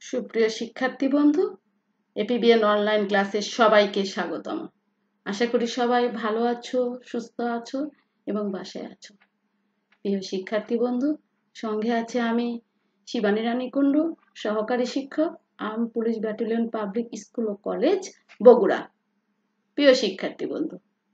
সুপ্রিয় শিক্ষার্থী বন্ধু, এপিবিএন অনলাইন ক্লাসে সবাইকে স্বাগতম। আশা করি সবাই ভালো আছো, সুস্থ আছো এবং বাসায় আছো। প্রিয় শিক্ষার্থী বন্ধু, সঙ্গে আছে আমি শিবানী রানী কুণ্ডু, সহকারী শিক্ষক, arm police battalion public school ও কলেজ, বগুড়া। প্রিয় শিক্ষার্থী বন্ধু,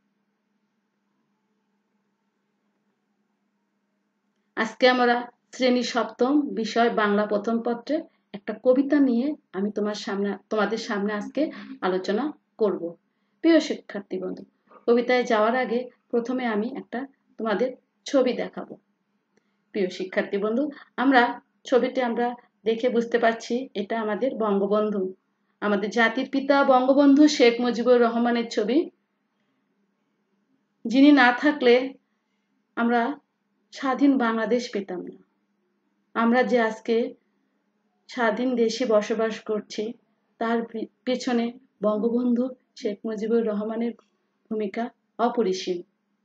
আজকে আমরা শ্রেণী সপ্তম বিষয় বাংলা প্রথম পত্রে একটা কবিতা নিয়ে আমি তোমাদের সামনে আজকে আলোচনা করব। প্রিয় শিক্ষার্থী বন্ধু, কবিতায় যাওয়ার আগে প্রথমে আমি একটা তোমাদের ছবি দেখাবো। প্রিয় শিক্ষার্থী বন্ধু, ছবিটি আমরা দেখে বুঝতে পারছি এটা আমাদের বঙ্গবন্ধু, আমাদের জাতির পিতা বঙ্গবন্ধু শেখ মুজিবুর রহমানের ছবি, যিনি না থাকলে আমরা স্বাধীন বাংলাদেশ পেতাম না। আমরা যে আজকে স্বাধীন দেশে বসবাস করছি তার পেছনে বঙ্গবন্ধু শেখ মুজিবুর রহমানের ভূমিকা অপরিসীম।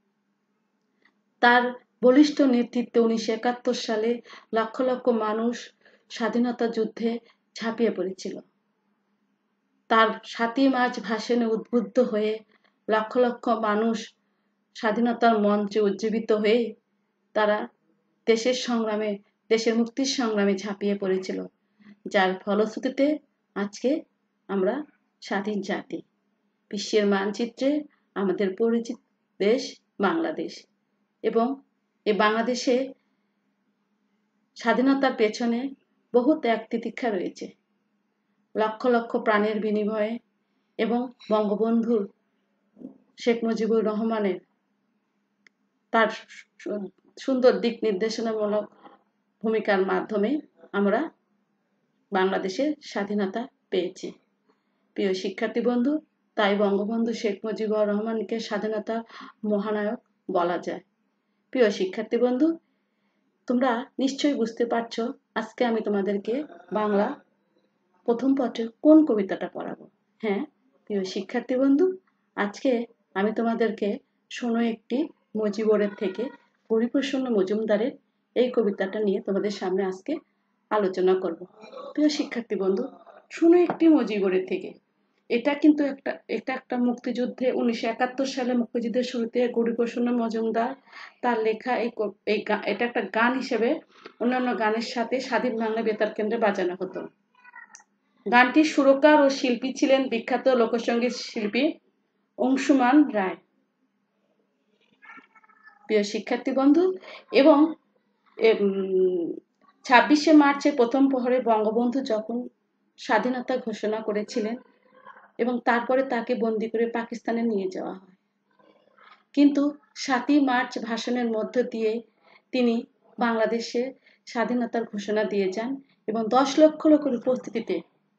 তার বলিষ্ঠ নেতৃত্বে 1971 সালে লক্ষ লক্ষ মানুষ স্বাধীনতা যুদ্ধে ঝাঁপিয়ে পড়েছিল। তার 7ই মার্চ ভাষণে উদ্বুদ্ধ হয়ে লক্ষ লক্ষ মানুষ স্বাধীনতার মঞ্চে উজ্জীবিত হয়ে তারা দেশের মুক্তির সংগ্রামে ঝাঁপিয়ে পড়েছিল, যার ফলশ্রুতিতে আজকে আমরা স্বাধীন জাতি। বিশ্বের মানচিত্রে আমাদের পরিচিত দেশ বাংলাদেশ, এবং এই বাংলাদেশে স্বাধীনতার পেছনে বহু ত্যাগ তিতিক্ষা রয়েছে। লক্ষ লক্ষ প্রাণের বিনিময়ে এবং বঙ্গবন্ধু শেখ মুজিবুর রহমানের তার সুন্দর দিক নির্দেশনামূলক ভূমিকার মাধ্যমে আমরা বাংলাদেশের স্বাধীনতা পেয়েছি। প্রিয় শিক্ষার্থী বন্ধু, তাই বঙ্গবন্ধু শেখ মুজিবুর রহমানকে স্বাধীনতার মহানায়ক বলা যায়। প্রিয় শিক্ষার্থী বন্ধু, তোমরা নিশ্চয়ই বুঝতে পারছো আজকে আমি তোমাদেরকে বাংলা প্রথম পত্রের কোন কবিতাটা পড়াবো। হ্যাঁ প্রিয় শিক্ষার্থী বন্ধু, আজকে আমি তোমাদেরকে শোনো একটি মুজিবরের থেকে হরিপ্রসন্ন মজুমদারের এই কবিতাটা নিয়ে তোমাদের সামনে আজকে আলোচনা করব। প্রিয় শিক্ষার্থী বন্ধু, শোনো একটি মুজিবরের থেকে, এটা কিন্তু একটা মুক্তিযুদ্ধে 1971 সালে মুক্তিযুদ্ধের শুরুতে হরিপ্রসন্ন মজুমদার তার লেখা এটা একটা গান হিসেবে অন্যান্য গানের সাথে স্বাধীন বাংলা বেতার কেন্দ্রে বাজানো হতো। গানটির সুরকার ও শিল্পী ছিলেন বিখ্যাত লোকসঙ্গীত শিল্পী অংশুমান রায়। প্রিয় শিক্ষার্থী বন্ধু, এবং 26শে মার্চের প্রথম প্রহরে বঙ্গবন্ধু যখন স্বাধীনতা ঘোষণা করেছিলেন এবং তারপরে তাকে বন্দি করে পাকিস্তানে নিয়ে যাওয়া হয়, কিন্তু 7ই মার্চ ভাষণের মধ্য দিয়ে তিনি বাংলাদেশে স্বাধীনতার ঘোষণা দিয়ে যান এবং 10 লক্ষ লোকের উপস্থিতিতে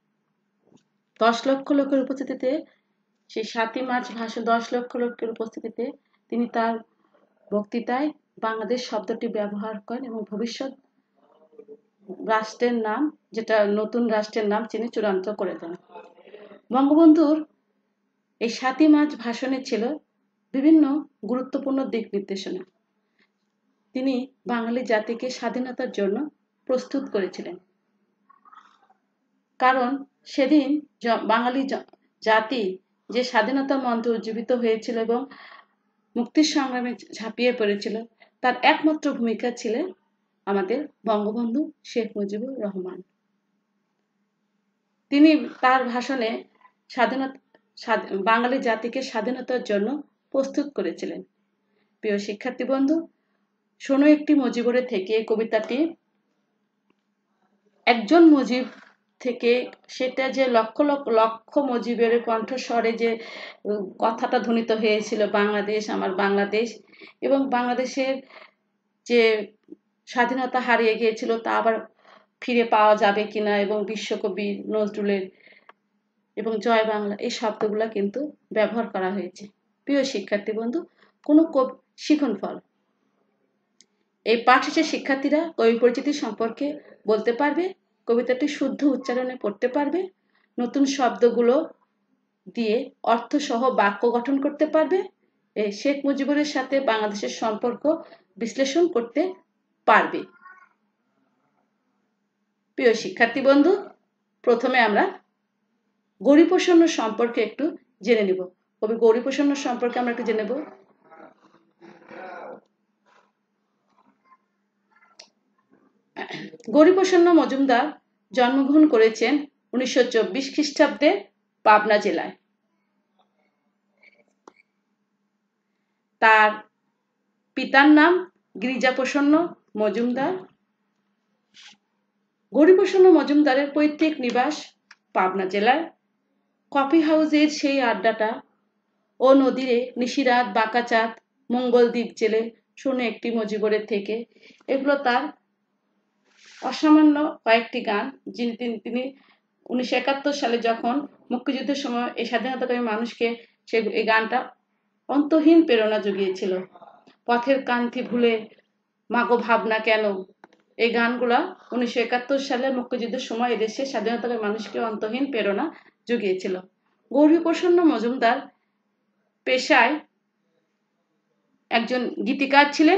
সেই 7ই মার্চ ভাষণ 10 লক্ষ লোকের উপস্থিতিতে তিনি তার বক্তৃতায় বাংলাদেশ শব্দটি ব্যবহার করেন এবং ভবিষ্যৎ রাষ্ট্রের নাম, যেটা নতুন রাষ্ট্রের নাম তিনি চূড়ান্ত করে দেন। বঙ্গবন্ধুর এই 7ই মার্চ ভাষণে ছিল বিভিন্ন গুরুত্বপূর্ণ দিক নির্দেশনা। তিনি বাঙালি জাতিকে স্বাধীনতার জন্য প্রস্তুত করেছিলেন, কারণ সেদিন বাঙালি জাতি যে স্বাধীনতার মন্ত্রে উজ্জীবিত হয়েছিল এবং মুক্তির সংগ্রামে ঝাঁপিয়ে পড়েছিল, তার একমাত্র ভূমিকা ছিলেন আমাদের বঙ্গবন্ধু শেখ মুজিবুর রহমান। তিনি তার ভাষণে বাঙালি জাতিকে স্বাধীনতার জন্য প্রস্তুত করেছিলেন। প্রিয় শিক্ষার্থী বন্ধু, শোনো একটি মুজিবরের থেকে এই কবিতাটি একজন মুজিব থেকে, সেটা যে লক্ষ লক্ষ লক্ষ মুজিবের কণ্ঠস্বরে যে কথাটা ধ্বনিত হয়েছিল, বাংলাদেশ আমার বাংলাদেশ, এবং বাংলাদেশের যে স্বাধীনতা হারিয়ে গিয়েছিল তা আবার ফিরে পাওয়া যাবে কিনা, এবং বিশ্বকবি নজরুলের এবং জয় বাংলা এই শব্দগুলো কিন্তু ব্যবহার করা হয়েছে। প্রিয় শিক্ষার্থী বন্ধু, কোনো শিখন ফল, এই পাঠ শেষে শিক্ষার্থীরা কবি পরিচিতি সম্পর্কে বলতে পারবে, কবিতাটি শুদ্ধ উচ্চারণে পড়তে পারবে, নতুন শব্দগুলো দিয়ে অর্থসহ বাক্য গঠন করতে পারবে, শেখ মুজিবুরের সাথে বাংলাদেশের সম্পর্ক বিশ্লেষণ করতে পারবে। প্রিয় শিক্ষার্থী বন্ধু, প্রথমে আমরা গৌরীপ্রসন্ন সম্পর্কে একটু জেনে নিব। কবি গৌরীপ্রসন্ন সম্পর্কে আমরা একটু জেনে নেব। গৌরীপ্রসন্ন মজুমদার জন্মগ্রহণ করেছেন 1924 খ্রিস্টাব্দে পাবনা জেলায়। তার পিতার নাম গিরিজাপ্রসন্ন মজুমদার। গৌরীপ্রসন্ন মজুমদারের পৈতৃক নিবাস পাবনা জেলায়। কফি হাউসের সেই আড্ডাটা ও নদীরে নিশিরাত, বাঁকাচাঁদ, মঙ্গল দ্বীপ জেলে, শোনো একটি মজিবরের থেকে, এগুলো তার অসামান্য কয়েকটি গান। তিনি 1971 সালে যখন মুক্তিযুদ্ধের সময় এই স্বাধীনতাকামী মানুষকে এই গানটা অন্তহীন প্রেরণা জুগিয়েছিল। পথের কান্তি ভুলে মাগো ভাবনা কেন, এই গানগুলা 1971 সালে মুক্তিযুদ্ধের সময় এদেশের স্বাধীনতাকামী মানুষকে অন্তহীন প্রেরণা জুগিয়েছিল। গৌরীপ্রসন্ন মজুমদার পেশায় একজন গীতিকার ছিলেন।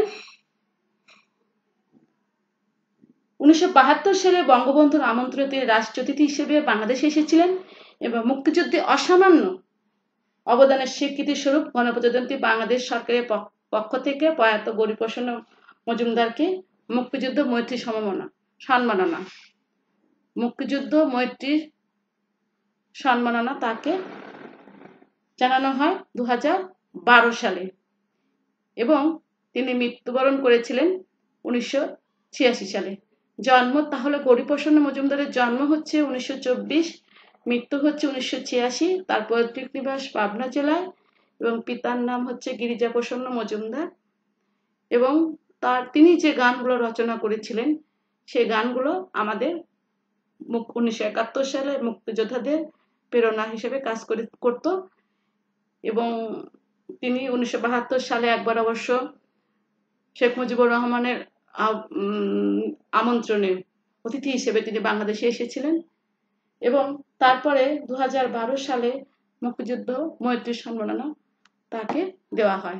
1972 সালে বঙ্গবন্ধুর আমন্ত্রণে তিনি রাষ্ট্রীয় অতিথি হিসেবে বাংলাদেশে এসেছিলেন এবং মুক্তিযুদ্ধে অসামান্য অবদানের স্বীকৃতি স্বরূপ গণপ্রজাতন্ত্রী বাংলাদেশ সরকারের পক্ষ থেকে প্রয়াত গৌরীপ্রসন্ন মজুমদারকে মুক্তিযুদ্ধ মৈত্রী সম্মাননা মুক্তিযুদ্ধ মৈত্রী সম্মাননা তাকে জানানো হয় 2012 সালে এবং তিনি মৃত্যুবরণ করেছিলেন 1986 সালে। জন্ম তাহলে গৌরীপ্রসন্ন মজুমদারের জন্ম হচ্ছে 1924, মৃত্যু হচ্ছে 1986। তার পৈতৃক নিবাস পাবনা জেলায় এবং পিতার নাম হচ্ছে গিরিজাপ্রসন্ন মজুমদার। এবং তিনি যে গানগুলো রচনা করেছিলেন সেই গানগুলো আমাদের 1971 সালে মুক্তিযোদ্ধাদের প্রেরণা হিসেবে কাজ করত। এবং তিনি 1972 সালে একবার অবশ্য শেখ মুজিবুর রহমানের আমন্ত্রণে অতিথি হিসেবে তিনি বাংলাদেশে এসেছিলেন এবং তারপরে 2012 সালে মুক্তিযুদ্ধ মৈত্রী সম্মাননা তাকে দেওয়া হয়।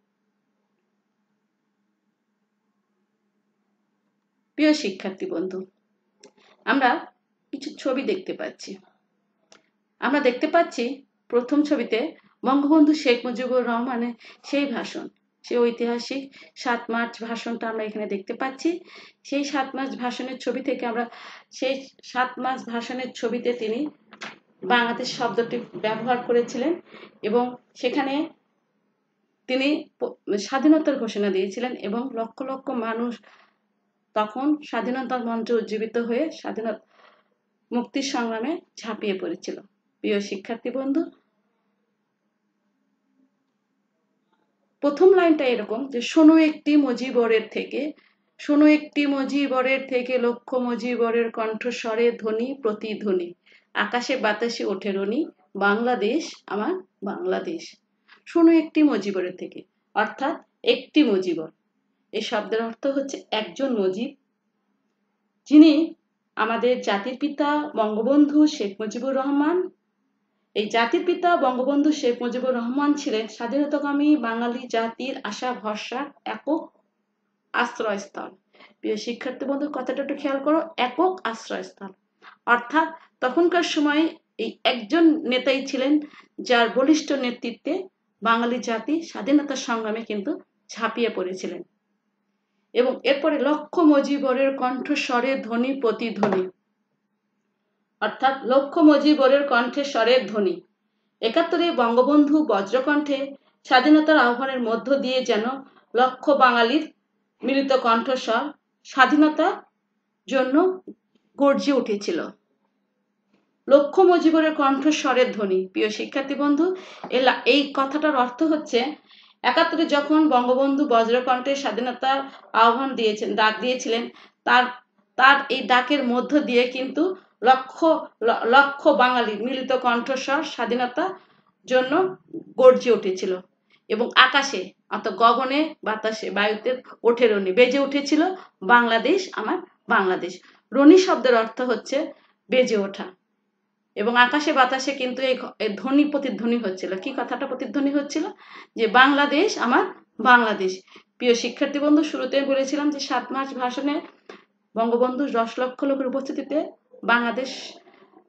প্রিয় শিক্ষার্থী বন্ধু, আমরা কিছু ছবি দেখতে পাচ্ছি। আমরা দেখতে পাচ্ছি প্রথম ছবিতে বঙ্গবন্ধু শেখ মুজিবুর রহমানের সেই ভাষণ, সেই ঐতিহাসিক 7 মার্চ ভাষণটা আমরা এখানে দেখতে পাচ্ছি। সেই 7 মার্চ ভাষণের ছবি থেকে আমরা সেই 7 মার্চ ভাষণের ছবিতে তিনি বাংলাদেশ শব্দটি ব্যবহার করেছিলেন এবং সেখানে তিনি স্বাধীনতার ঘোষণা দিয়েছিলেন এবং লক্ষ লক্ষ মানুষ তখন স্বাধীনতার মঞ্চে উজ্জীবিত হয়ে স্বাধীনতা মুক্তির সংগ্রামে ঝাঁপিয়ে পড়েছিল। প্রিয় শিক্ষার্থী বন্ধু, প্রথম লাইনটা এরকম যে শোনো একটি মজিবরের থেকে, শোনো একটি মজিবরের থেকে, লক্ষ মজিবরের কণ্ঠস্বরে ধ্বনি প্রতিধ্বনি, আকাশে বাতাসে ওঠে রনি, বাংলাদেশ আমার বাংলাদেশ। শোনো একটি মজিবরের থেকে, অর্থাৎ একটি মজিবর। এই শব্দের অর্থ হচ্ছে একজন মজিব, যিনি আমাদের জাতির পিতা বঙ্গবন্ধু শেখ মুজিবুর রহমান। এই জাতির পিতা বঙ্গবন্ধু শেখ মুজিবুর রহমান ছিলেন স্বাধীনতাকামী বাঙালি জাতির আশা ভরসার একক আশ্রয়স্থল। প্রিয় শিক্ষার্থী বন্ধু, কথাটা একটু খেয়াল করো, একক আশ্রয়স্থল। অর্থাৎ তখনকার সময়ে এই একজন নেতাই ছিলেন যার বলিষ্ঠ নেতৃত্বে বাঙালি জাতি স্বাধীনতা সংগ্রামে কিন্তু ঝাঁপিয়ে পড়েছিলেন। এবং এরপরে লক্ষ মজিবরের কণ্ঠস্বরে ধ্বনি প্রতিধ্বনি, অর্থাৎ লক্ষ মজিবরের কণ্ঠে স্বরের ধ্বনি। 71-এ বঙ্গবন্ধু বজ্রকণ্ঠে স্বাধীনতার আহ্বানের মধ্য দিয়ে যেন লক্ষ বাঙালির মিলিত কণ্ঠস্বর স্বাধীনতার জন্য গর্জে উঠেছিল। লক্ষ মজিবরের কণ্ঠস্বরের ধ্বনি। প্রিয় শিক্ষার্থী বন্ধু, এই কথাটার অর্থ হচ্ছে 71-এ যখন বঙ্গবন্ধু বজ্রকণ্ঠে স্বাধীনতার আহ্বান দিয়েছেন, ডাক দিয়েছিলেন, তার এই ডাকের মধ্য দিয়ে কিন্তু লক্ষ লক্ষ বাঙালির মিলিত কণ্ঠস্বর স্বাধীনতার জন্য গর্জে উঠেছিল এবং আকাশে অর্থাৎ গগনে বাতাসে বায়ুতে ওঠে রনি, বেজে উঠেছিল বাংলাদেশ আমার বাংলাদেশ। রনি শব্দের অর্থ হচ্ছে বেজে ওঠা এবং আকাশে বাতাসে কিন্তু এই ধ্বনি প্রতিধ্বনি হচ্ছিল। কি কথাটা প্রতিধ্বনি হচ্ছিল? যে বাংলাদেশ আমার বাংলাদেশ। প্রিয় শিক্ষার্থী বন্ধু, শুরুতে বলেছিলাম যে 7 মার্চ ভাষণে বঙ্গবন্ধু 10 লক্ষ লোকের উপস্থিতিতে বাংলাদেশ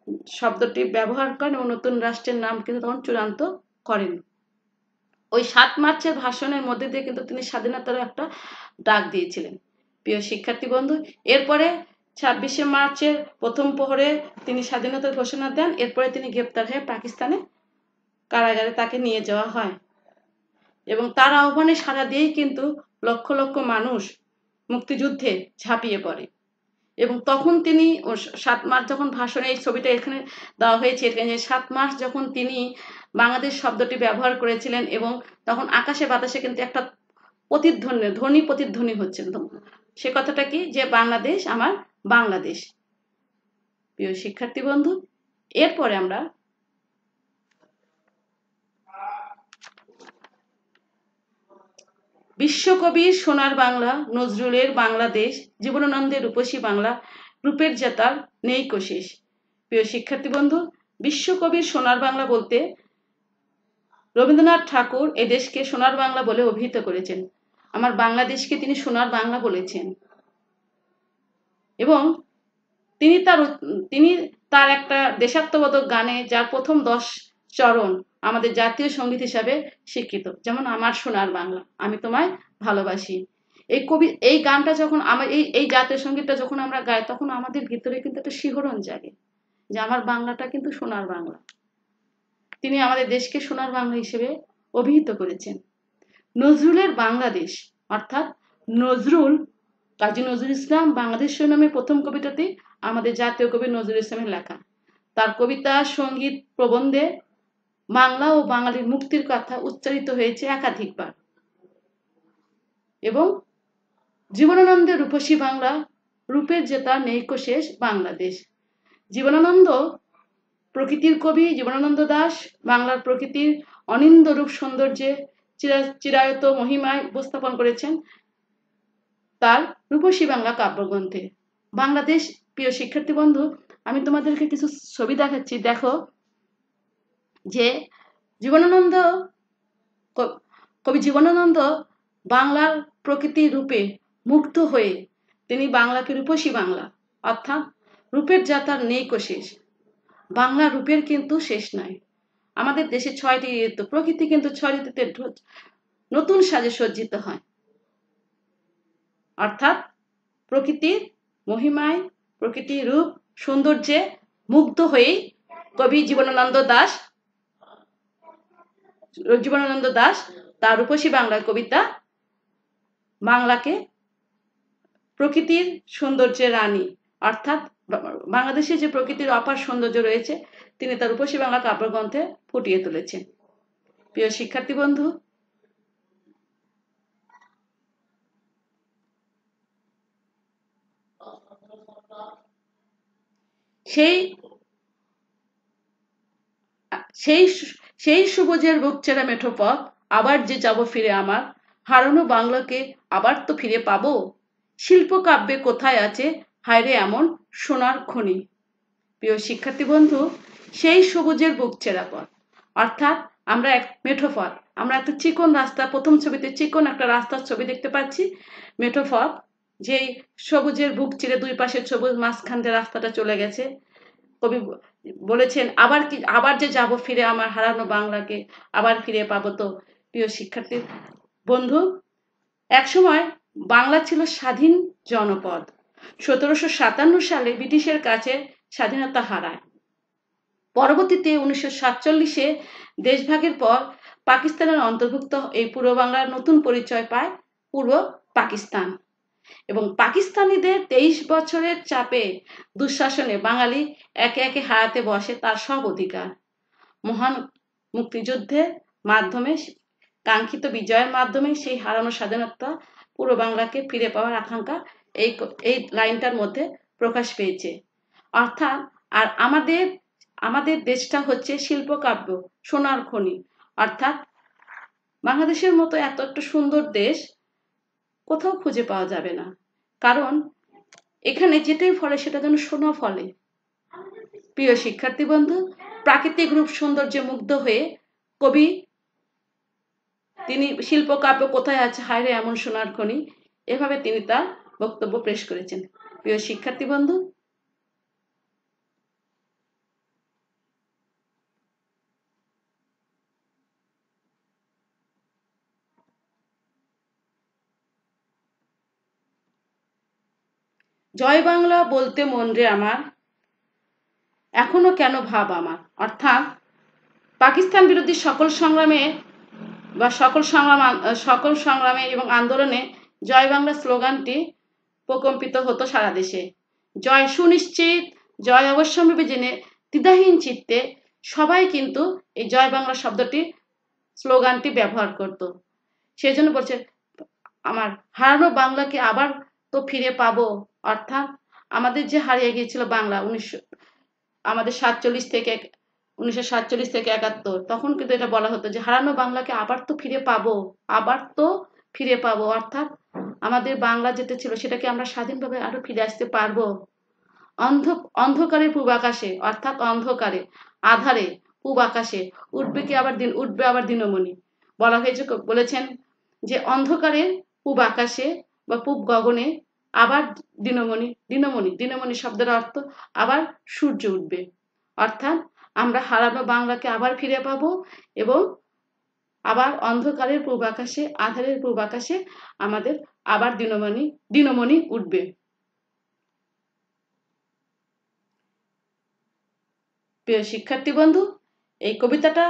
শব্দটি ব্যবহার করেন এবং নতুন রাষ্ট্রের নাম কিন্তু তখন চূড়ান্ত করেন। ওই 7 মার্চের ভাষণের মধ্যে দিয়ে কিন্তু তিনি স্বাধীনতার একটা ডাক দিয়েছিলেন। প্রিয় শিক্ষার্থী বন্ধু, এরপরে 26শে মার্চের প্রথম প্রহরে তিনি স্বাধীনতার ঘোষণা দেন। এরপরে তিনি গ্রেপ্তার হয়ে পাকিস্তানে কারাগারে তাকে নিয়ে যাওয়া হয় এবং তার আহ্বানে সাড়া দিয়েই কিন্তু লক্ষ লক্ষ মানুষ মুক্তিযুদ্ধে ঝাঁপিয়ে পড়ে এবং তখন তিনি 7 মার্চ যখন ভাষণে, এই ছবিটা এখানে দেওয়া হয়েছে, এখানে 7 মার্চ যখন তিনি বাংলাদেশ শব্দটি ব্যবহার করেছিলেন এবং তখন আকাশে বাতাসে কিন্তু একটা ধ্বনি প্রতিধ্বনি হচ্ছিল। সে কথাটা কি, যে বাংলাদেশ আমার বাংলাদেশ। প্রিয় শিক্ষার্থী বন্ধু, এরপরে আমরা বিশ্বকবির সোনার বাংলা, নজরুলের বাংলাদেশ, জীবনানন্দের রূপসী বাংলা, রূপের জেতার নেই কোশেষ। প্রিয় শিক্ষার্থী বন্ধু, বিশ্বকবির সোনার বাংলা বলতে রবীন্দ্রনাথ ঠাকুর এদেশকে সোনার বাংলা বলে অভিহিত করেছেন। আমার বাংলাদেশকে তিনি সোনার বাংলা বলেছেন এবং তিনি তার একটা দেশাত্মবোধক গানে, যার প্রথম 10 চরণ আমাদের জাতীয় সঙ্গীত হিসাবে স্বীকৃত, যেমন আমার সোনার বাংলা, আমি তোমায় ভালোবাসি। এই গানটা যখন এই জাতীয় সঙ্গীতটা যখন আমরা গাই, তখন আমাদের ভিতরে কিন্তু একটা শিহরণ জাগে যে আমার বাংলাটা কিন্তু সোনার বাংলা। তিনি আমাদের দেশকে সোনার বাংলা হিসেবে অভিহিত করেছেন। নজরুলের বাংলাদেশ, অর্থাৎ নজরুল, কাজী নজরুল ইসলাম বাংলাদেশ নামে প্রথম কবিতাটি আমাদের জাতীয় কবি নজরুল ইসলামের লেখা। তার কবিতা, সঙ্গীত, প্রবন্ধে বাংলা ও বাঙালির মুক্তির কথা উচ্চারিত হয়েছে একাধিকবার এবং জীবনানন্দের রূপসী বাংলা, রূপের জেতা নেই কোশেষ বাংলাদেশ। জীবনানন্দ প্রকৃতির কবি। জীবনানন্দ দাশ বাংলার প্রকৃতির অনিন্দ রূপ সৌন্দর্যে চিরায়ত মহিমায় উপস্থাপন করেছেন তার রূপসী বাংলা কাব্যগ্রন্থে। বাংলাদেশ, প্রিয় শিক্ষার্থী বন্ধু, আমি তোমাদেরকে কিছু ছবি দেখাচ্ছি, দেখো যে কবি জীবনানন্দ বাংলার প্রকৃতির রূপে মুগ্ধ হয়ে তিনি বাংলাকে রূপসী বাংলা, অর্থাৎ রূপের যাতার নেই কোশেষ, বাংলা রূপের কিন্তু শেষ নাই। আমাদের দেশে 6টি ঋতু, প্রকৃতি কিন্তু 6 ঋতুতে নতুন সাজে সজ্জিত হয়, অর্থাৎ প্রকৃতির মহিমায়, প্রকৃতির রূপ সৌন্দর্যে মুগ্ধ হয়েই কবি জীবনানন্দ দাশ তার রূপসী বাংলার কবিতা বাংলাকে প্রকৃতির সৌন্দর্যের রানী, অর্থাৎ বাংলাদেশে যে প্রকৃতির অপার সৌন্দর্য রয়েছে, তিনি তার রূপসী বাংলা কাব্যগ্রন্থে ফুটিয়ে তুলেছেন। প্রিয় শিক্ষার্থী বন্ধু, সেই সবুজের বুক চেরা মেঠো পথ, আবার যে যাব ফিরে আমার হারানো বাংলাকে আবার তো ফিরে পাবো, শিল্প কাব্যে কোথায় আছে হায়রে এমন সোনার খনি। প্রিয় শিক্ষার্থী বন্ধু, সেই সবুজের বুক চেরা পথ, অর্থাৎ আমরা এক মেঠো পথ, আমরা একটা চিকন রাস্তা, প্রথম ছবিতে চিকন একটা রাস্তার ছবি দেখতে পাচ্ছি, মেঠো পথ, যেই সবুজের বুক চিরে দুই পাশে সবুজ, মাঝখান দিয়ে রাস্তাটা চলে গেছে। কবি বলেছেন আবার যে যাব ফিরে আমার হারানো বাংলাকে আবার ফিরে পাবো। তো প্রিয় শিক্ষার্থী বন্ধু, একসময় বাংলা ছিল স্বাধীন জনপদ। 1757 সালে ব্রিটিশের কাছে স্বাধীনতা হারায়। পরবর্তীতে 1947-এ দেশভাগের পর পাকিস্তানের অন্তর্ভুক্ত এই পূর্ব বাংলার নতুন পরিচয় পায় পূর্ব পাকিস্তান এবং পাকিস্তানিদের 23 বছরের চাপে দুঃশাসনে বাঙালি একে একে হারাতে বসে তার সব অধিকার। মহান মুক্তিযুদ্ধের মাধ্যমে, কাঙ্ক্ষিত বিজয়ের মাধ্যমে সেই হারানো স্বাধীনতা পূর্ব বাংলাকে ফিরে পাওয়ার আকাঙ্ক্ষা এই লাইনটার মধ্যে প্রকাশ পেয়েছে। অর্থাৎ আর আমাদের দেশটা হচ্ছে শিল্পকাব্য, সোনার খনি, অর্থাৎ বাংলাদেশের মতো এত একটা সুন্দর দেশ কোথাও খুঁজে পাওয়া যাবে না, কারণ এখানে যেটাই ফলে সেটা যেন সোনা ফলে। প্রিয় শিক্ষার্থী বন্ধু, প্রাকৃতিক রূপ সৌন্দর্যে মুগ্ধ হয়ে কবি তিনি শিল্পকাব্য কোথায় আছে হায়রে এমন সোনার খনি, এভাবে তিনি তার বক্তব্য পেশ করেছেন। প্রিয় শিক্ষার্থী বন্ধু, জয় বাংলা বলতে মন রে আমার, এখনো কেন ভাব আমার। অর্থাৎ পাকিস্তান বিরোধী সকল সংগ্রামে এবং আন্দোলনে জয় বাংলা স্লোগানটি প্রকম্পিত হতো সারা দেশে। জয় সুনিশ্চিত, জয় অবশ্যম্ভাবী জেনে দ্বিধাহীন চিত্তে সবাই কিন্তু এই জয় বাংলা শব্দটি স্লোগানটি ব্যবহার করত। সেই জন্য বলছে আমার হারানো বাংলাকে আবার তো ফিরে পাবো। অর্থাৎ আমাদের যে হারিয়ে গিয়েছিল বাংলা আমাদের 1947 থেকে 71, তখন কিন্তু এটা বলা হতো যে হারানো বাংলাকে আবার তো ফিরে পাবো, আবার তো ফিরে পাবো। অর্থাৎ আমাদের বাংলা যেটা ছিল সেটাকে আমরা স্বাধীনভাবে আরো ফিরে আসতে পারবো। অন্ধকারে পূব আকাশে, অর্থাৎ অন্ধকারে আধারে পূব আকাশে উঠবে আবার দিনমণি। বলেছেন যে অন্ধকারে পূব আকাশে বা পূব গগনে আবার দিনমণি শব্দের অর্থ আবার সূর্য উঠবে। অর্থাৎ আমরা হারানো বাংলাকে আবার ফিরে পাবো এবং আবার অন্ধকারের পূব আকাশে, আধারের পূব আকাশে আমাদের আবার দিনমণি উঠবে। প্রিয় শিক্ষার্থী বন্ধু, এই কবিতাটা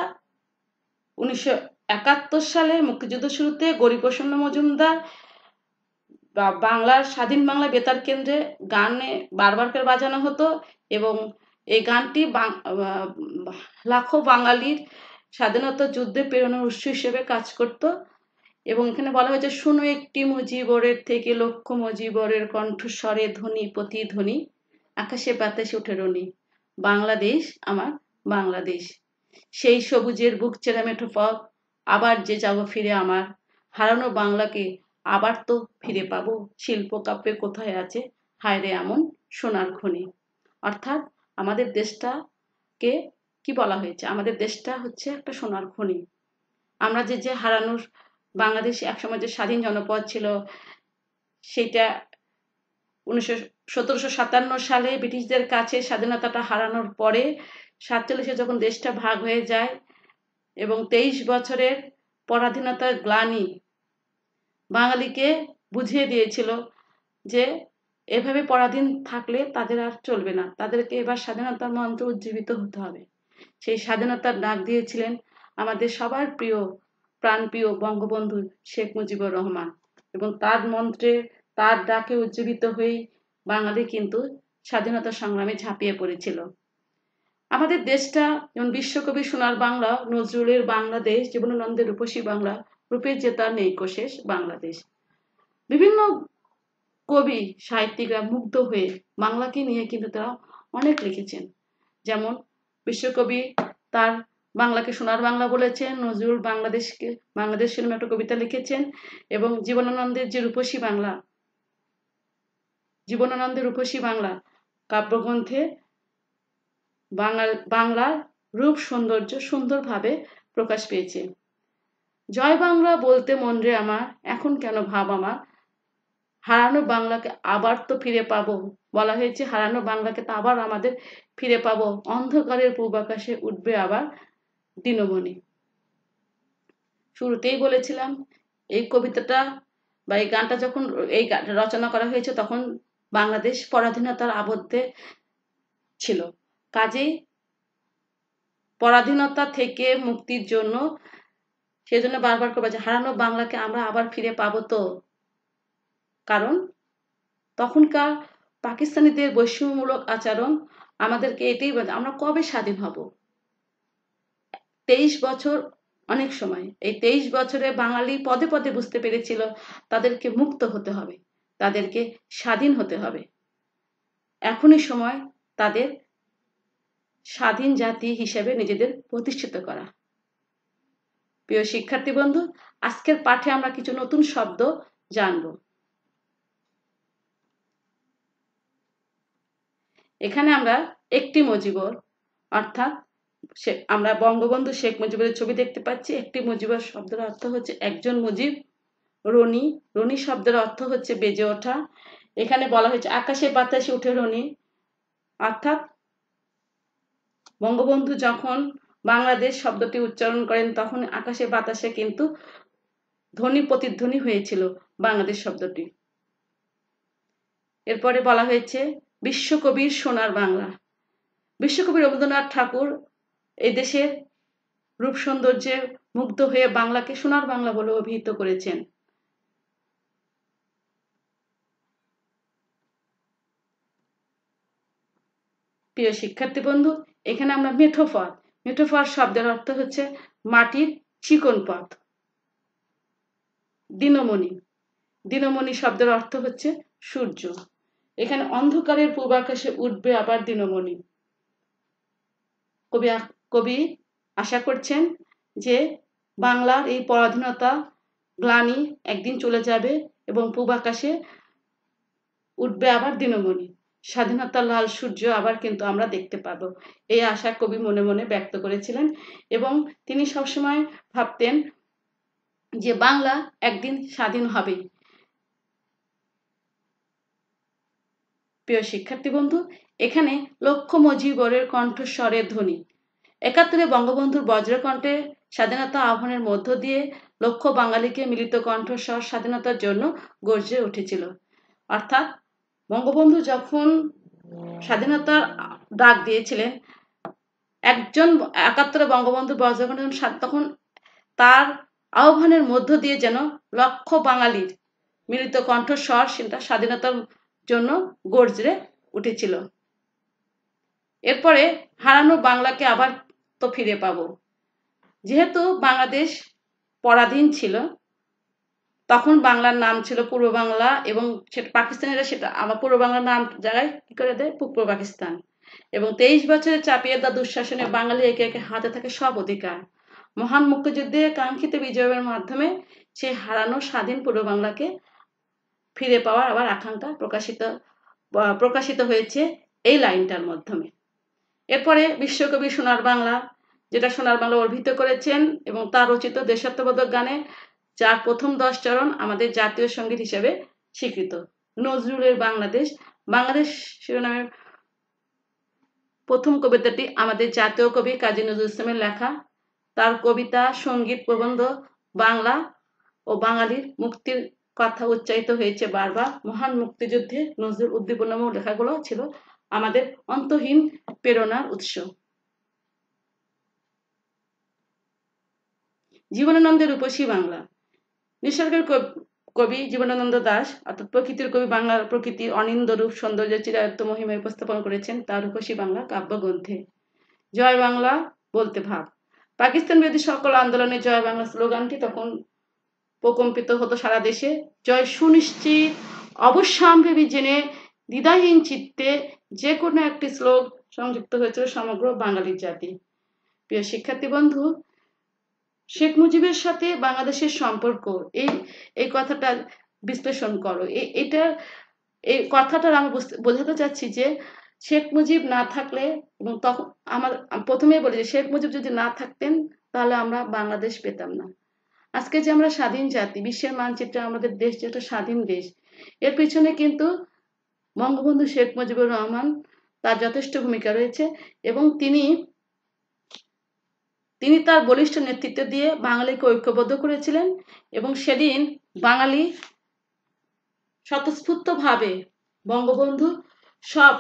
1971 সালে মুক্তিযুদ্ধ শুরুতে গৌরীপ্রসন্ন মজুমদার বাংলার স্বাধীন বাংলা বেতার কেন্দ্রে গানে বারবার করে বাজানো হতো এবং এই গানটি লাখো বাঙালির স্বাধীনতা যুদ্ধে প্রেরণার উৎস হিসেবে কাজ করত। এবং এখানে বলা হয়েছে, শুনো একটি মুজিবরের থেকে লক্ষ মুজিবরের কণ্ঠস্বরে ধ্বনি প্রতিধ্বনি, আকাশে বাতাসে উঠে রনি, বাংলাদেশ আমার বাংলাদেশ, সেই সবুজের বুক চেরা মেঠো পথ, আবার যে যাব ফিরে আমার, হারানো বাংলাকে আবার তো ফিরে পাবো, শিল্প কাব্যে কোথায় আছে হায় রে এমন সোনার খনি। অর্থাৎ আমাদের দেশটাকে কি বলা হয়েছে, আমাদের দেশটা হচ্ছে একটা সোনার খনি। আমরা যে হারানোর বাংলাদেশ একসময় যে স্বাধীন জনপদ ছিল, সেটা 1757 সালে ব্রিটিশদের কাছে স্বাধীনতাটা হারানোর পরে 47-এ যখন দেশটা ভাগ হয়ে যায় এবং 23 বছরের পরাধীনতার গ্লানি বাঙালিকে বুঝিয়ে দিয়েছিল যে এভাবে পরাধীন থাকলে তাদের আর চলবে না, তাদেরকে এবার স্বাধীনতার মন্ত্র উজ্জীবিত হতে হবে। সেই স্বাধীনতার ডাক দিয়েছিলেন আমাদের সবার প্রিয় প্রাণপ্রিয় বঙ্গবন্ধু শেখ মুজিবুর রহমান এবং তার মন্ত্রে, তার ডাকে উজ্জীবিত হয়েই বাঙালি কিন্তু স্বাধীনতা সংগ্রামে ঝাঁপিয়ে পড়েছিল। আমাদের দেশটা যেমন বিশ্বকবি সোনার বাংলা নজরুলের বাংলাদেশ, জীবনানন্দের রূপসী বাংলা, রূপের যে তার নেই কোশেষ বাংলাদেশ। বিভিন্ন কবি সাহিত্যিকরা মুগ্ধ হয়ে বাংলাকে নিয়ে কিন্তু তারা অনেক লিখেছেন। যেমন বিশ্বকবি তার বাংলাকে সোনার বাংলা বলেছেন, নজরুল বাংলাদেশ নামে একটা কবিতা লিখেছেন এবং জীবনানন্দের রূপসী বাংলা কাব্যগ্রন্থে বাংলার রূপ সৌন্দর্য সুন্দরভাবে প্রকাশ পেয়েছে। জয় বাংলা বলতে মন রে আমার, এখন কেন ভাব আমার, হারানো বাংলাকে আবার তো ফিরে পাবো। বলা হয়েছে হারানো বাংলাকে তো আবার আমাদের ফিরে পাবো, অন্ধকারের পূব আকাশে উঠবে আবার দিনমণি। শুরুতেই বলেছিলাম এই কবিতাটা বা এই গানটা যখন রচনা করা হয়েছে তখন বাংলাদেশ পরাধীনতার আবদ্ধে ছিল। কাজেই পরাধীনতা থেকে মুক্তির জন্য সেজন্য বারবার করে বলছে হারানো বাংলাকে আমরা আবার ফিরে পাবো তো। কারণ তখনকার পাকিস্তানিদের বৈষম্যমূলক আচরণ আমাদেরকে এটাই বলে আমরা কবে স্বাধীন হব। 23 বছর অনেক সময়, এই 23 বছরে বাঙালি পদে পদে বুঝতে পেরেছিল তাদেরকে মুক্ত হতে হবে, তাদেরকে স্বাধীন হতে হবে। এখনই সময় তাদের স্বাধীন জাতি হিসেবে নিজেদের প্রতিষ্ঠিত করা। প্রিয় শিক্ষার্থী বন্ধু, আজকের পাঠে আমরা কিছু নতুন শব্দ জানব। এখানে আমরা একটি মুজিবর, অর্থাৎ আমরা বঙ্গবন্ধু শেখ মুজিবের ছবি দেখতে পাচ্ছি। একটি মুজিবর শব্দের অর্থ হচ্ছে একজন মুজিব। রনি শব্দের অর্থ হচ্ছে বেজে ওঠা। এখানে বলা হয়েছে আকাশে বাতাসে উঠে রনি, অর্থাৎ বঙ্গবন্ধু যখন বাংলাদেশ শব্দটি উচ্চারণ করেন তখন আকাশে বাতাসে কিন্তু ধ্বনি প্রতিধ্বনি হয়েছিল বাংলাদেশ শব্দটি। এরপরে বলা হয়েছে বিশ্বকবির সোনার বাংলা। বিশ্বকবি রবীন্দ্রনাথ ঠাকুর এই দেশের রূপ সৌন্দর্যে মুগ্ধ হয়ে বাংলাকে সোনার বাংলা বলে অভিহিত করেছেন। প্রিয় শিক্ষার্থী বন্ধু, এখানে আমরা মেঠোপথ শব্দের অর্থ হচ্ছে মাটির চিকন পথ। দিনমণি শব্দের অর্থ হচ্ছে সূর্য। এখানে অন্ধকারের পূর্বাকাশে উঠবে আবার দিনমণি। কবি আশা করছেন যে বাংলার এই পরাধীনতা গ্লানি একদিন চলে যাবে এবং পূর্বাকাশে উঠবে আবার দিনমণি। স্বাধীনতার লাল সূর্য আবার কিন্তু আমরা দেখতে পাবো, এই আশা কবি মনে মনে ব্যক্ত করেছিলেন এবং তিনি সবসময় ভাবতেন যে বাংলা একদিন স্বাধীন হবে। প্রিয় শিক্ষার্থী বন্ধু, এখানে লক্ষ্য মুজিবরের কণ্ঠস্বরের ধ্বনি। ৭১ বঙ্গবন্ধুর বজ্রকণ্ঠে স্বাধীনতা আহ্বানের মধ্য দিয়ে লক্ষ বাঙালিকে মিলিত কণ্ঠস্বর স্বাধীনতার জন্য গর্জে উঠেছিল। অর্থাৎ বঙ্গবন্ধু যখন স্বাধীনতার ডাক দিয়েছিলেন, একজন ৭১ বঙ্গবন্ধু বজ্রকণ্ঠ, তখন তার আহ্বানের মধ্য দিয়ে যেন লক্ষ বাঙালির মিলিত কণ্ঠস্বর সেটা স্বাধীনতার জন্য গর্জে উঠেছিল। এরপরে হারানো বাংলাকে আবার তো ফিরে পাবো। যেহেতু বাংলাদেশ পরাধীন ছিল, তখন বাংলার নাম ছিল পূর্ব বাংলা এবং সেটা পাকিস্তানিরা সেটা আমার পূর্ব বাংলার নাম জায়গায় কি করে দেয় পূর্ব পাকিস্তান। এবং 23 বছরের চাপিয়ে দেওয়া দুঃশাসনে বাঙালি একে একে হাতে থাকে সব অধিকার। মহান মুক্তিযুদ্ধে কাঙ্ক্ষিত বিজয়ের মাধ্যমে সে হারানো স্বাধীন পূর্ব বাংলাকে ফিরে পাওয়ার আবার আকাঙ্ক্ষা প্রকাশিত হয়েছে এই লাইনটার মাধ্যমে। এরপরে বিশ্বকবি সোনার বাংলা, যেটা সোনার বাংলা অভিহিত করেছেন এবং তার রচিত দেশাত্মবোধক গানে যার প্রথম 10 চরণ আমাদের জাতীয় সঙ্গীত হিসেবে স্বীকৃত। নজরুলের বাংলাদেশ শিরোনামের প্রথম কবিতাটি আমাদের জাতীয় কবি কাজী নজরুল ইসলামের লেখা। তার কবিতা, সঙ্গীত, প্রবন্ধ বাংলা ও বাঙালির মুক্তির কথা উচ্চারিত হয়েছে বারবার। মহান মুক্তিযুদ্ধে নজরুল উদ্দীপনামূলক লেখাগুলো ছিল আমাদের অন্তহীন প্রেরণার উৎস। জীবনানন্দের রূপসী বাংলা। নিসর্গের কবি জীবনানন্দ দাশ অর্থাৎ প্রকৃতির কবি বাংলার প্রকৃতির অনিন্দ্য রূপ সৌন্দর্য চিরায়ত্ত মহিমা উপস্থাপন করেছেন তার রূপসী বাংলা কাব্যগ্রন্থে। জয় বাংলা বলতে ভাব। পাকিস্তান বিরোধী সকল আন্দোলনে জয় বাংলা স্লোগানটি তখন প্রকম্পিত হতো সারা দেশে। জয় সুনিশ্চিত, অবশ্যম্ভাবী জেনে দ্বিধাহীন চিত্তে যে কোনো একটি শ্লোক সংযুক্ত হয়েছিল সমগ্র বাঙালির জাতি। প্রিয় শিক্ষার্থী বন্ধু, শেখ মুজিবের সাথে বাংলাদেশের সম্পর্ক, এই কথাটা বিশ্লেষণ করো। এই কথাটা আমি বোঝাতে চাচ্ছি যে শেখ মুজিব না থাকলে, এবং তখন প্রথমেই বলি যে শেখ মুজিব যদি না থাকতেন তাহলে আমরা বাংলাদেশ পেতাম না। আজকে যে আমরা স্বাধীন জাতি, বিশ্বের মানচিত্রে আমাদের দেশ যেটা স্বাধীন দেশ, এর পিছনে কিন্তু বঙ্গবন্ধু শেখ মুজিবুর রহমান তার যথেষ্ট ভূমিকা রয়েছে এবং তিনি তার বলিষ্ঠ নেতৃত্ব দিয়ে বাঙালিকে ঐক্যবদ্ধ করেছিলেন এবং সেদিন বাঙালি স্বতঃস্ফূর্তভাবে বঙ্গবন্ধু সব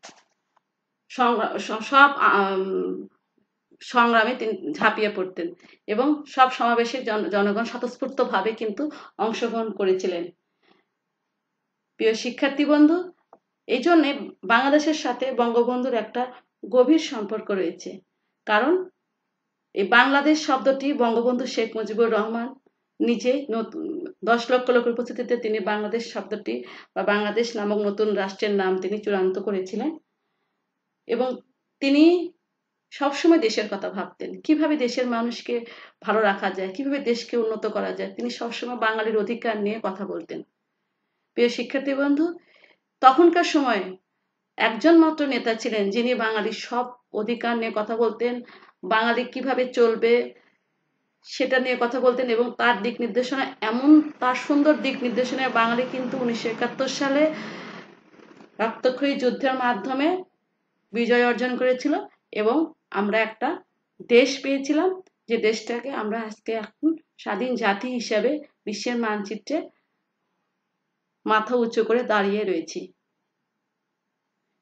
সংগ্রামে তিনি ঝাঁপিয়ে পড়তেন এবং সব সমাবেশে জনগণ স্বতঃস্ফূর্তভাবে কিন্তু অংশগ্রহণ করেছিলেন। প্রিয় শিক্ষার্থী বন্ধু, এই জন্যে বাংলাদেশের সাথে বঙ্গবন্ধুর একটা গভীর সম্পর্ক রয়েছে। কারণ এই বাংলাদেশ শব্দটি বঙ্গবন্ধু শেখ মুজিবুর রহমান নিজেই 10 লক্ষ লোকের উপস্থিতিতে তিনি বাংলাদেশ শব্দটি বা বাংলাদেশ নামক নতুন রাষ্ট্রের নাম তিনি চূড়ান্ত করেছিলেন এবং তিনি সবসময় দেশের কথা ভাবতেন, কিভাবে দেশের মানুষকে ভালো রাখা যায়, কিভাবে দেশকে উন্নত করা যায়। তিনি সবসময় বাঙালির অধিকার নিয়ে কথা বলতেন। প্রিয় শিক্ষার্থী বন্ধু, তখনকার সময়ে একজন মাত্র নেতা ছিলেন যিনি বাঙালির সব অধিকার নিয়ে কথা বলতেন, বাঙালি কিভাবে চলবে সেটা নিয়ে কথা বলতেন এবং তার দিক নির্দেশনা, তার সুন্দর দিক নির্দেশনায় বাঙালি কিন্তু 1971 সালে রক্তক্ষয়ী যুদ্ধের মাধ্যমে বিজয় অর্জন করেছিল এবং আমরা একটা দেশ পেয়েছিলাম, যে দেশটাকে আমরা আজকে এখন স্বাধীন জাতি হিসাবে বিশ্বের মানচিত্রে মাথা উঁচু করে দাঁড়িয়ে রয়েছি।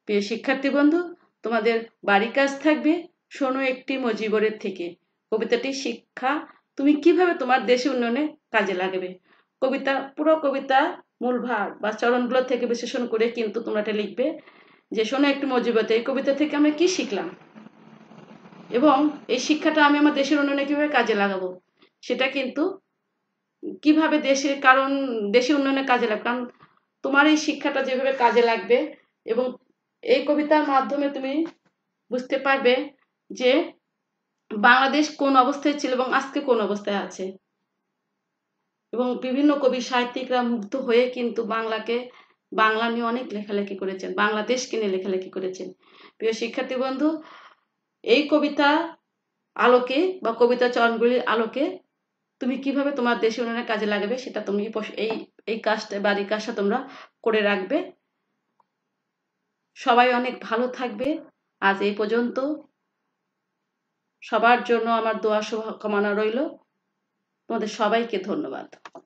প্রিয় শিক্ষার্থী বন্ধু, তোমাদের বাড়ি কাজ থাকবে শোনো একটি মজিবরের থেকে। কবিতাটি শিক্ষা তুমি কিভাবে তোমার দেশের উন্নয়নে কাজে লাগাবে। পুরো কবিতা মূল ভাব বা চরণগুলো থেকে বিশ্লেষণ করে কিন্তু তোমরা এটা লিখবে যে শোনো একটি মজিবর। এই কবিতা থেকে আমরা কি শিখলাম এবং এই শিক্ষাটা আমি আমার দেশের উন্নয়নে কিভাবে কাজে লাগাবো, সেটা কিন্তু কিভাবে দেশের উন্নয়নে কাজে লাগবে। কারণ তোমার এই শিক্ষাটা যেভাবে কাজে লাগবে এবং এই কবিতার মাধ্যমে তুমি বুঝতে পারবে যে বাংলাদেশ কোন অবস্থায় ছিল এবং আজকে কোন অবস্থায় আছে। এবং বিভিন্ন কবি সাহিত্যিকরা মুগ্ধ হয়ে কিন্তু বাংলা নিয়ে অনেক লেখালেখি করেছেন, বাংলাদেশকে নিয়ে লেখালেখি করেছেন। প্রিয় শিক্ষার্থী বন্ধু, এই কবিতা আলোকে বা কবিতা চরণগুলির আলোকে তুমি কিভাবে তোমার দেশের উন্নয়নের কাজে লাগাবে সেটা তুমি এই কাজটা বাড়ির কাজটা তোমরা করে রাখবে। সবাই অনেক ভালো থাকবে। আজ এই পর্যন্ত। সবার জন্য আমার দোয়া শুভকামনা রইল। তোমাদের সবাইকে ধন্যবাদ।